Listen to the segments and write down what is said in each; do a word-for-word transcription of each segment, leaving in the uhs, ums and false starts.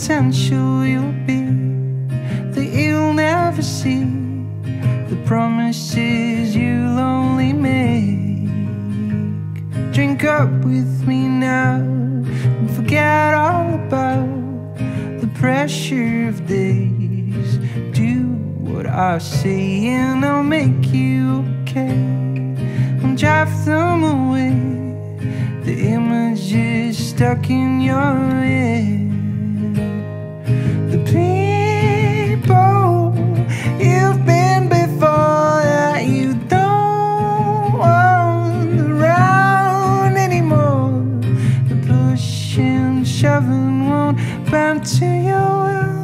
potential you'll be, that you'll never see, the promises you'll only make. Drink up with me now and forget all about the pressure of days. Do what I say and I'll make you okay. I'll drive them away, the images stuck in your head. The people you've been before that you don't want around anymore. The push and shoving won't bend to your will.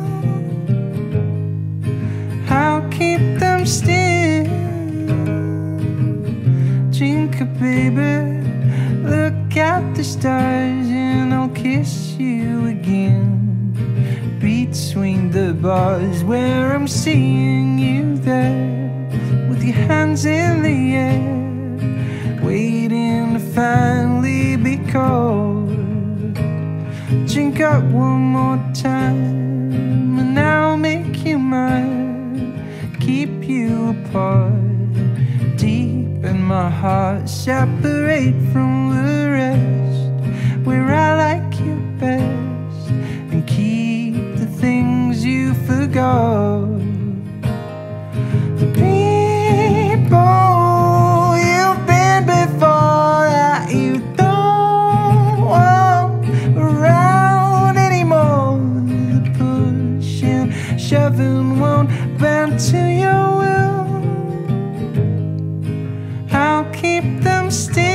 I'll keep them still. Drink up, baby, look at the stars and I'll kiss you again. Between the bars where I'm seeing you there, with your hands in the air, waiting to finally be called. Drink up one more time and I'll make you mine. Keep you apart, deep in my heart, separate from the rest, where I like you best, and keep the things you forgot. The people you've been before that you don't want around anymore. The pushing, shoving won't bend to your will. I'll keep them still.